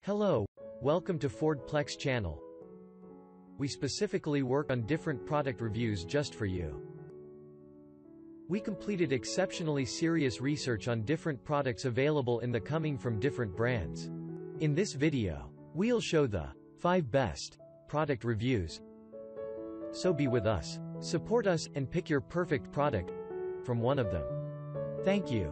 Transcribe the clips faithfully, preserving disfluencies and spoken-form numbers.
Hello, welcome to FordPlex channel. We specifically work on different product reviews just for you. We completed exceptionally serious research on different products available in the coming from different brands. In this video, we'll show the five best product reviews. So be with us. Support us, and pick your perfect product from one of them. Thank you.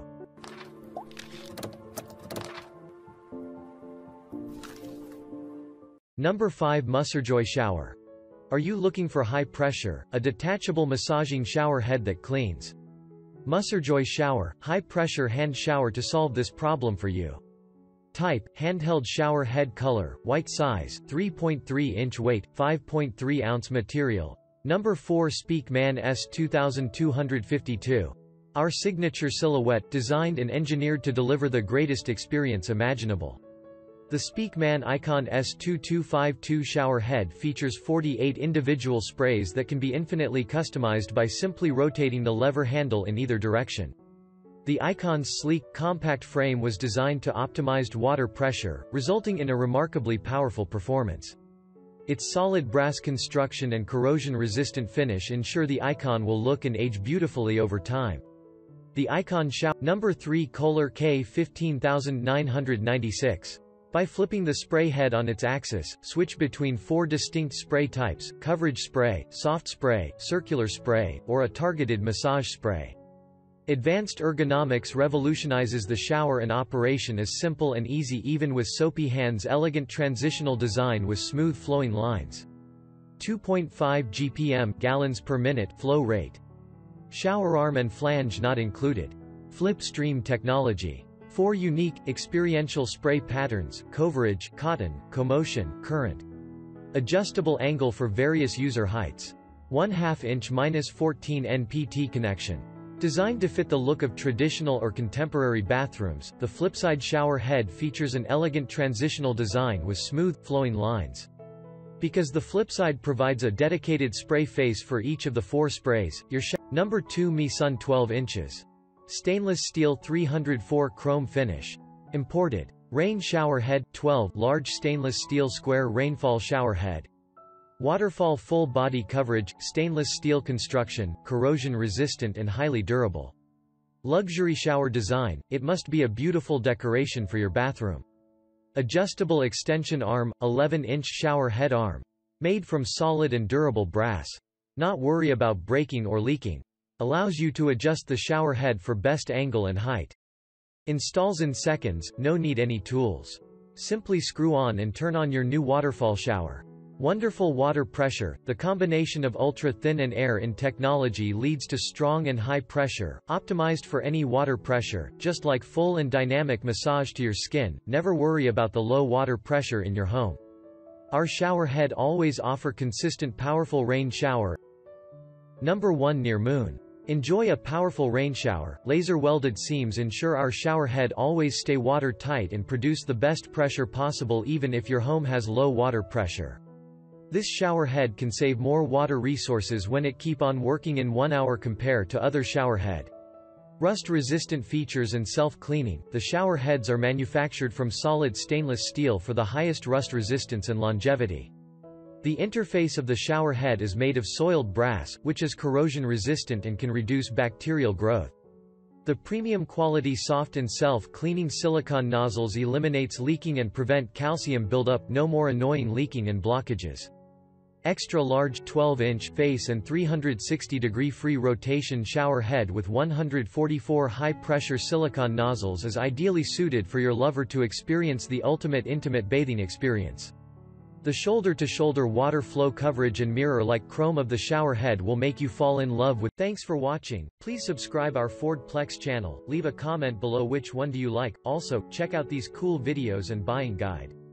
Number five. Musurjoy Shower. Are you looking for high pressure, a detachable massaging shower head that cleans? Musurjoy Shower, high pressure hand shower to solve this problem for you. Type, handheld shower head. Color, white. Size, three point three inch. Weight, five point three ounce. Material. Number four. Speakman S two two five two. Our signature silhouette, designed and engineered to deliver the greatest experience imaginable. The Speakman Icon S two two five two shower head features forty-eight individual sprays that can be infinitely customized by simply rotating the lever handle in either direction. The Icon's sleek, compact frame was designed to optimized water pressure, resulting in a remarkably powerful performance. Its solid brass construction and corrosion-resistant finish ensure the Icon will look and age beautifully over time. The Icon Shower. Number three. Kohler K fifteen nine nine six. By flipping the spray head on its axis, switch between four distinct spray types: coverage spray, soft spray, circular spray, or a targeted massage spray. Advanced ergonomics revolutionizes the shower, and operation is simple and easy even with soapy hands. Elegant transitional design with smooth flowing lines. two point five G P M gallons per minute flow rate. Shower arm and flange not included. Flip stream technology. Four unique, experiential spray patterns: coverage, cotton, commotion, current. Adjustable angle for various user heights. one half inch minus fourteen N P T connection. Designed to fit the look of traditional or contemporary bathrooms, the flipside shower head features an elegant transitional design with smooth, flowing lines. Because the flipside provides a dedicated spray face for each of the four sprays, your shower. Number two. Mi Sun twelve inches. Stainless steel three hundred four chrome finish. Imported. Rain shower head, twelve, large stainless steel square rainfall shower head. Waterfall full body coverage, stainless steel construction, corrosion resistant and highly durable. Luxury shower design, it must be a beautiful decoration for your bathroom. Adjustable extension arm, eleven inch shower head arm. Made from solid and durable brass. Not worry about breaking or leaking. Allows you to adjust the shower head for best angle and height. Installs in seconds, no need any tools. Simply screw on and turn on your new waterfall shower. Wonderful water pressure. The combination of ultra-thin and air-in technology leads to strong and high pressure, optimized for any water pressure, just like full and dynamic massage to your skin. Never worry about the low water pressure in your home. Our shower head always offer consistent powerful rain shower. Number one. Near Moon. Enjoy a powerful rain shower. Laser welded seams ensure our shower head always stay watertight and produce the best pressure possible even if your home has low water pressure. This shower head can save more water resources when it keep on working in one hour compared to other shower head. Rust-resistant features and self-cleaning. The shower heads are manufactured from solid stainless steel for the highest rust resistance and longevity. The interface of the shower head is made of soiled brass, which is corrosion resistant and can reduce bacterial growth. The premium quality soft and self-cleaning silicone nozzles eliminates leaking and prevent calcium buildup. No more annoying leaking and blockages. Extra large twelve inch face and three hundred sixty degree free rotation shower head with one hundred forty-four high pressure silicone nozzles is ideally suited for your lover to experience the ultimate intimate bathing experience. The shoulder-to-shoulder water flow coverage and mirror-like chrome of the shower head will make you fall in love with. Thanks for watching. Please subscribe our FordPlex channel. Leave a comment below which one do you like. Also, check out these cool videos and buying guide.